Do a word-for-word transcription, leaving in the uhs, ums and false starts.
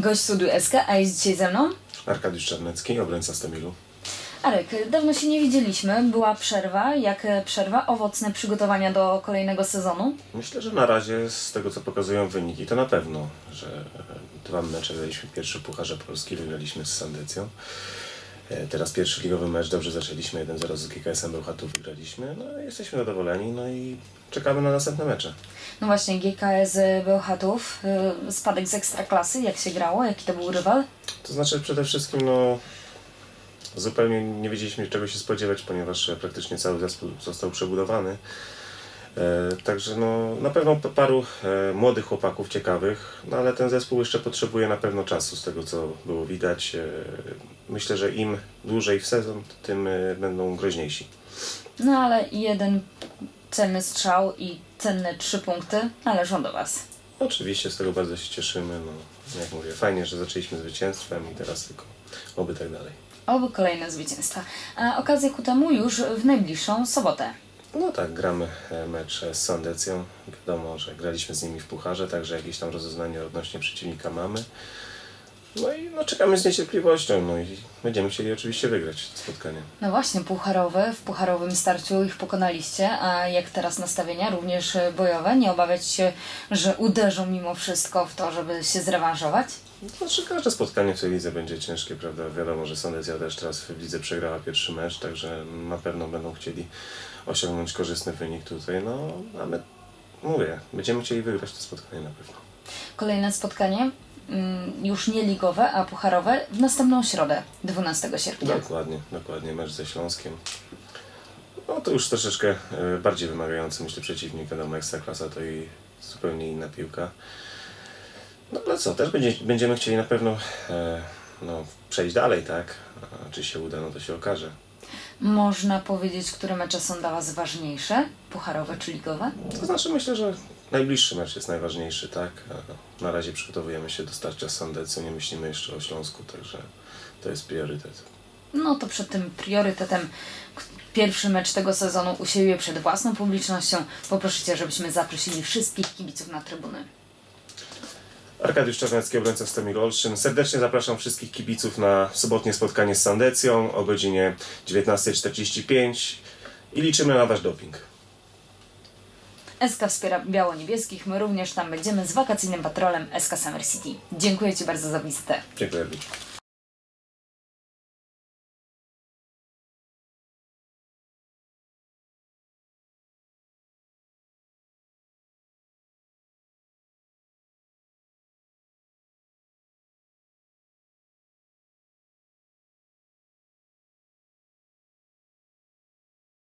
gość Studiu S K, a jest dzisiaj ze mną Arkadiusz Czarnecki, obrońca Stomilu. Arek, dawno się nie widzieliśmy, była przerwa. Jak przerwa? Owocne przygotowania do kolejnego sezonu? Myślę, że na razie z tego, co pokazują wyniki, to na pewno, że dwa mecze graliśmy. Pierwszy w Pucharze Polski, wygraliśmy z Sandecją. Teraz pierwszy ligowy mecz, dobrze zaczęliśmy, jeden zero z G K S-em Bełchatów wygraliśmy. No jesteśmy zadowoleni, no i czekamy na następne mecze. No właśnie, G K S Bełchatów, spadek z Ekstraklasy, jak się grało? Jaki to był rywal? To znaczy przede wszystkim, no zupełnie nie wiedzieliśmy czego się spodziewać, ponieważ praktycznie cały zespół został przebudowany. E, także no, na pewno paru e, młodych chłopaków ciekawych, no ale ten zespół jeszcze potrzebuje na pewno czasu, z tego co było widać. E, myślę, że im dłużej w sezon, tym e, będą groźniejsi. No ale jeden cenny strzał i cenne trzy punkty należą do Was. Oczywiście z tego bardzo się cieszymy. No, jak mówię, fajnie, że zaczęliśmy zwycięstwem i teraz tylko oby tak dalej. Oby kolejne zwycięstwa. A okazja ku temu już w najbliższą sobotę. No tak, gramy mecz z Sandecją. Wiadomo, że graliśmy z nimi w Pucharze, także jakieś tam rozeznanie odnośnie przeciwnika mamy. No i no, czekamy z niecierpliwością, no i będziemy chcieli oczywiście wygrać to spotkanie. No właśnie, pucharowe, w pucharowym starciu ich pokonaliście, a jak teraz nastawienia, również bojowe? Nie obawiać się, że uderzą mimo wszystko w to, żeby się zrewanżować? Znaczy każde spotkanie w tej lidze będzie ciężkie, prawda? Wiadomo, że Sandecja też teraz w lidze przegrała pierwszy mecz, także na pewno będą chcieli osiągnąć korzystny wynik tutaj, no a my, mówię, będziemy chcieli wygrać to spotkanie na pewno. Kolejne spotkanie, już nie ligowe, a pucharowe, w następną środę, dwunastego sierpnia. Dokładnie, dokładnie, mecz ze Śląskiem. No to już troszeczkę bardziej wymagający, myślę, przeciwnik, wiadomo, Ekstraklasa to i zupełnie inna piłka. No ale co, też będzie, będziemy chcieli na pewno e, no, przejść dalej, tak? A czy się uda, no to się okaże. Można powiedzieć, które mecze są dla Was ważniejsze? Pucharowe czy ligowe? To znaczy myślę, że najbliższy mecz jest najważniejszy, tak? A na razie przygotowujemy się do starcia z Sandecją, nie myślimy jeszcze o Śląsku, także to jest priorytet. No to przed tym priorytetem pierwszy mecz tego sezonu u siebie przed własną publicznością. Poproszę Cię, żebyśmy zaprosili wszystkich kibiców na trybuny. Arkadiusz Czarnecki, obrońca Stomilu Olsztyn. Serdecznie zapraszam wszystkich kibiców na sobotnie spotkanie z Sandecją o godzinie dziewiętnasta czterdzieści pięć i liczymy na Wasz doping. S K wspiera biało-niebieskich, my również tam będziemy z wakacyjnym patrolem S K Summer City. Dziękuję Ci bardzo za wizytę. Dziękuję.